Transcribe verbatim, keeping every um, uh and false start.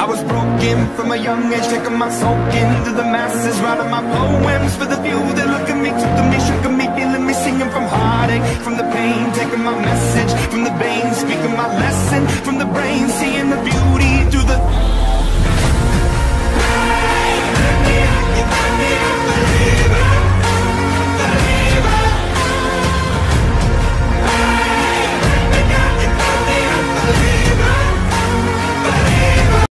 was broken from a young age, taking my soul into the masses, writing my poems for the few that look at me, took to me, shook at me,